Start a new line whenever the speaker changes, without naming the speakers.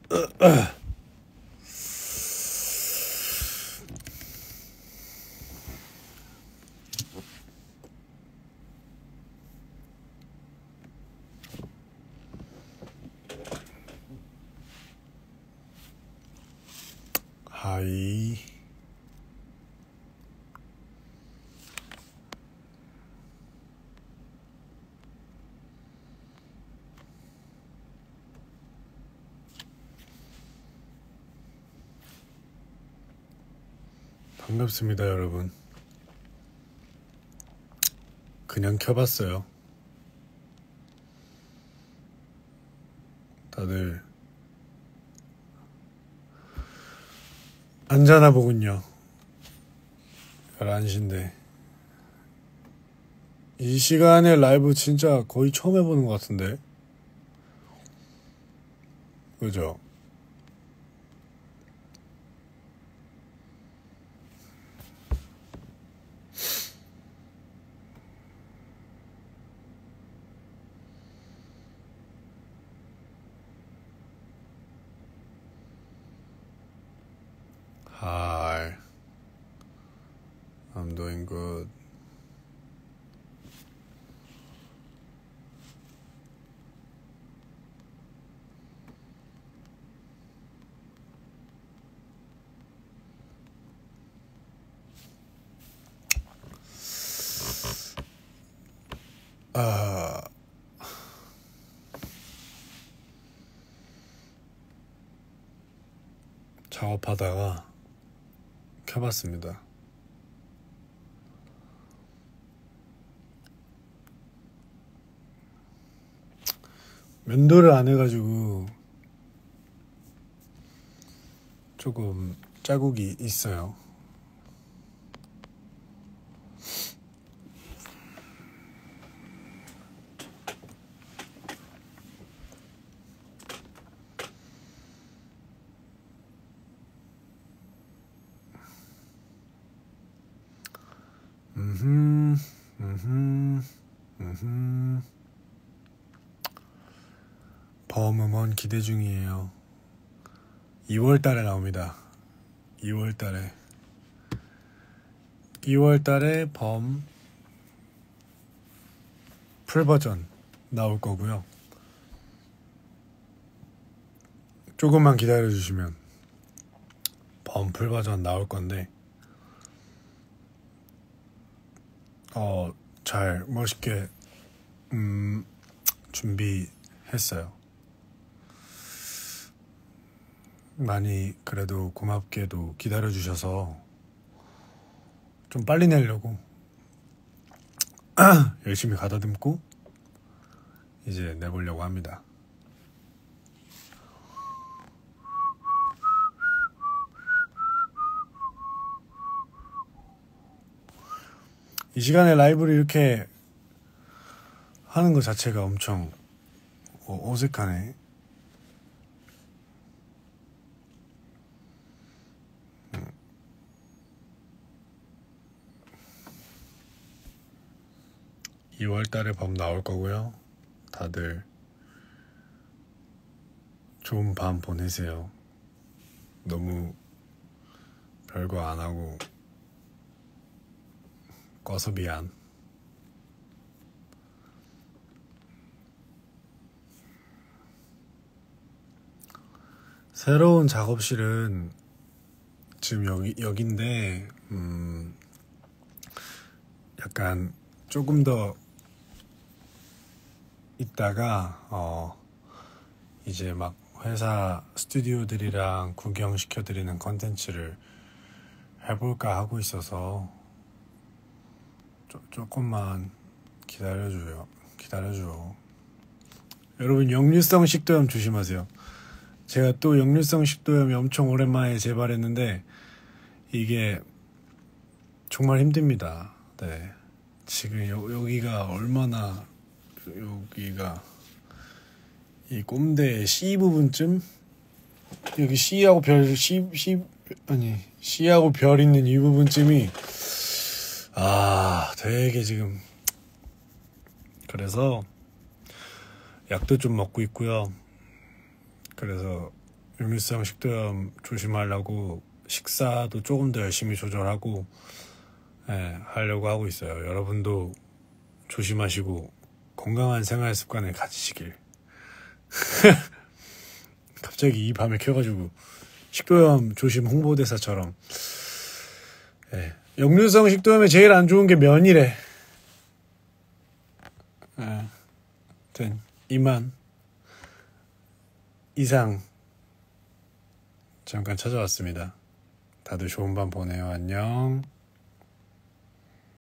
하이. 반갑습니다, 여러분. 그냥 켜봤어요. 다들 안 자나 보군요. 11시인데. 이 시간에 라이브 진짜 거의 처음 해보는 것 같은데. 그죠? Hi, I'm doing good. 작업하다가 켜봤습니다. 면도를 안 해가지고 조금 자국이 있어요. 범음원 기대 중이에요. 2월달에 나옵니다. 2월달에 범 풀버전 나올 거고요. 조금만 기다려주시면 범 풀버전 나올 건데 잘 멋있게 준비했어요. 많이 그래도 고맙게도 기다려주셔서 좀 빨리 내려고 열심히 가다듬고 이제 내보려고 합니다. 이 시간에 라이브를 이렇게 하는 것 자체가 엄청 어색하네. (2월달에) 범 나올 거고요. 다들 좋은 밤 보내세요. 너무 별거 안 하고 꺼서 미안. 새로운 작업실은 지금 여긴데 약간 조금 더 있다가 이제 막 회사 스튜디오들이랑 구경시켜드리는 컨텐츠를 해볼까 하고 있어서 조금만 기다려줘. 여러분, 역류성 식도염 조심하세요. 제가 또 역류성 식도염이 엄청 오랜만에 재발했는데 이게 정말 힘듭니다. 네, 지금 여기가 얼마나, 여기가 이 꼼대 C 부분쯤, 여기 C하고 별 있는 이 부분쯤이 되게 지금, 그래서 약도 좀 먹고 있고요. 그래서 역류성 식도염 조심하려고 식사도 조금 더 열심히 조절하고 하려고 하고 있어요. 여러분도 조심하시고 건강한 생활 습관을 가지시길. 갑자기 이 밤에 켜가지고 식도염 조심 홍보대사처럼. 역류성 식도염에 제일 안 좋은 게 면이래. 아무튼 이만 이상 잠깐 찾아왔습니다. 다들 좋은 밤 보내요. 안녕.